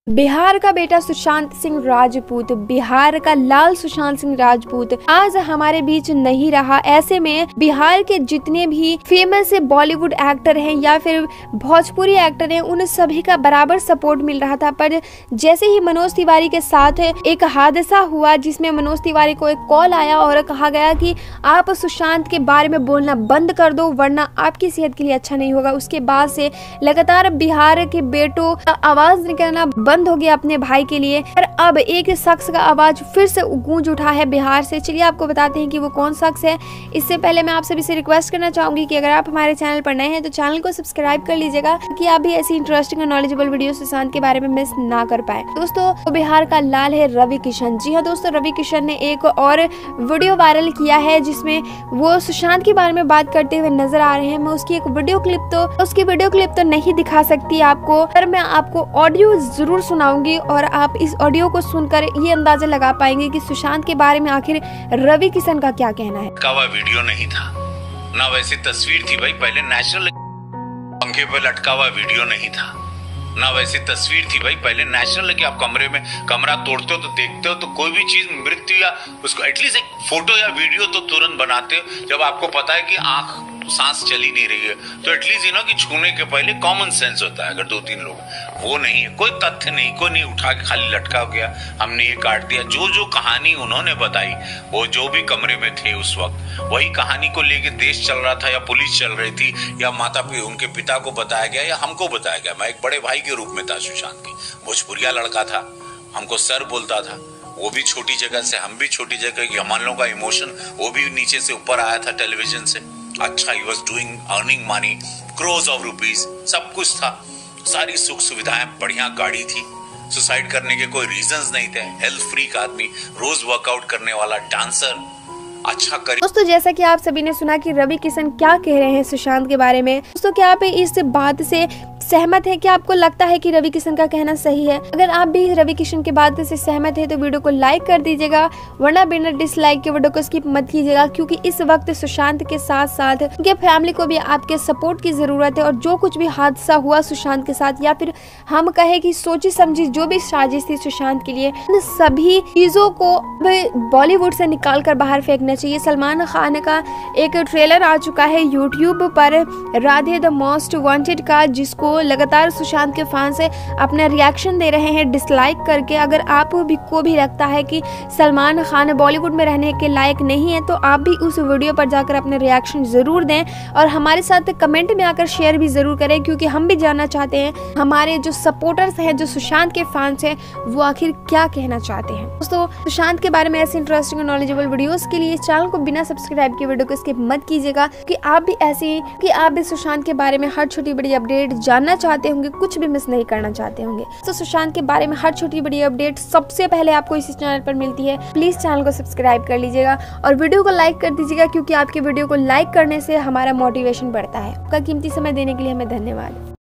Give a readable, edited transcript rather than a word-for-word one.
बिहार का बेटा सुशांत सिंह राजपूत, बिहार का लाल सुशांत सिंह राजपूत आज हमारे बीच नहीं रहा। ऐसे में बिहार के जितने भी फेमस बॉलीवुड एक्टर हैं या फिर भोजपुरी एक्टर हैं, उन सभी का बराबर सपोर्ट मिल रहा था। पर जैसे ही मनोज तिवारी के साथ एक हादसा हुआ जिसमें मनोज तिवारी को एक कॉल आया और कहा गया कि आप सुशांत के बारे में बोलना बंद कर दो वरना आपकी सेहत के लिए अच्छा नहीं होगा, उसके बाद से लगातार बिहार के बेटों का आवाज निकलना बंद हो गया अपने भाई के लिए। पर अब एक शख्स का आवाज फिर से गूंज उठा है बिहार से। चलिए आपको बताते हैं कि वो कौन शख्स है। इससे पहले मैं आप सभी से रिक्वेस्ट करना चाहूंगी कि अगर आप हमारे चैनल पर नए हैं तो चैनल को सब्सक्राइब कर लीजिएगा कि आप भी ऐसी इंटरेस्टिंग और नॉलेजेबल वीडियो सुशांत के बारे में मिस ना कर पाए। दोस्तों तो बिहार का लाल है रवि किशन। जी हाँ दोस्तों, रवि किशन ने एक और वीडियो वायरल किया है जिसमें वो सुशांत के बारे में बात करते हुए नजर आ रहे हैं। मैं उसकी वीडियो क्लिप तो नहीं दिखा सकती आपको, पर मैं आपको ऑडियो जरूर सुनाऊंगी और आप इस ऑडियो को सुनकर ये अंदाजा लगा पाएंगे कि सुशांत के बारे में आखिर रवि किशन का क्या कहना है। लटका वीडियो नहीं था ना, वैसी तस्वीर थी भाई। पहले नेशनल पंखे पे लटका हुआ वीडियो नहीं था ना, वैसी तस्वीर थी भाई। पहले नेशनल कि आप कमरे में कमरा तोड़ते हो तो देखते हो तो कोई भी चीज मृत्यु या उसको एटलीस्ट एक फोटो या वीडियो तो तुरंत बनाते हो जब आपको पता है कि आंख सांस चली नहीं रही है, तो एटलीस्ट कि छूने के पहले कॉमन सेंस होता है। अगर दो तीन लोग वो नहीं है, कोई तथ्य नहीं, कोई नहीं, उठा के खाली लटका गया, हमने ये काट दिया। जो कहानी उन्होंने बताई, वो जो भी कमरे में थे उस वक्त, वही कहानी को लेके देश चल रहा था या पुलिस चल रही थी या उनके पिता को बताया गया या हमको बताया गया। मैं एक बड़े भाई के रूप में था सुशांत की, भोजपुरिया लड़का था, हमको सर बोलता था। वो भी छोटी जगह से, हम भी छोटी जगह की। हम लोगों का इमोशन वो भी नीचे से ऊपर आया था टेलीविजन से। अच्छा, he was doing earning money, crores of rupees, सब कुछ था, सारी सुख सुविधाएं, बढ़िया गाड़ी थी, सुसाइड करने के कोई रीजंस नहीं थे, हेल्थ फ्रीक आदमी, रोज वर्कआउट करने वाला, डांसर, अच्छा करियर। दोस्तों जैसा कि आप सभी ने सुना कि रवि किशन क्या कह रहे हैं सुशांत के बारे में। दोस्तों क्या आप इस बात से सहमत है? क्या आपको लगता है कि रवि किशन का कहना सही है? अगर आप भी रवि किशन की बात से सहमत है तो वीडियो को लाइक कर दीजिएगा, वरना बिना डिसलाइक के वीडियो को स्किप मत कीजिएगा, क्योंकि इस वक्त सुशांत के साथ साथ उनके फैमिली को भी आपके सपोर्ट की जरूरत है। और जो कुछ भी हादसा हुआ सुशांत के साथ या फिर हम कहे कि सोची समझी जो भी साजिश थी सुशांत के लिए, उन सभी चीजों को बॉलीवुड से निकाल कर बाहर फेंकना चाहिए। सलमान खान का एक ट्रेलर आ चुका है यूट्यूब पर, राधे द मोस्ट वांटेड का, जिसको लगातार सुशांत के फैंस अपना रिएक्शन दे रहे हैं डिसलाइक करके। अगर आप भी को भी लगता है कि सलमान खान बॉलीवुड में रहने के लायक नहीं है तो आप भी उस वीडियो पर जाकर अपने रिएक्शन जरूर दें और हमारे साथ कमेंट में आकर शेयर भी जरूर करें, क्योंकि हम भी जानना चाहते हैं हमारे जो सपोर्टर्स हैं, जो सुशांत के फैंस हैं, वो आखिर क्या कहना चाहते हैं। दोस्तों सुशांत के बारे में ऐसे इंटरेस्टिंग और नॉलेजेबल वीडियोस के लिए चैनल को बिना सब्सक्राइब किए वीडियो को स्किप मत कीजिएगा, कि आप भी सुशांत के बारे में हर छोटी बड़ी अपडेट जानना चाहते होंगे, कुछ भी मिस नहीं करना चाहते होंगे। तो सुशांत के बारे में हर छोटी बड़ी अपडेट सबसे पहले आपको इसी चैनल पर मिलती है। प्लीज चैनल को सब्सक्राइब कर लीजिएगा और वीडियो को लाइक कर दीजिएगा, क्योंकि आपके वीडियो को लाइक करने से हमारा मोटिवेशन बढ़ता है। आपका कीमती समय देने के लिए हमें धन्यवाद।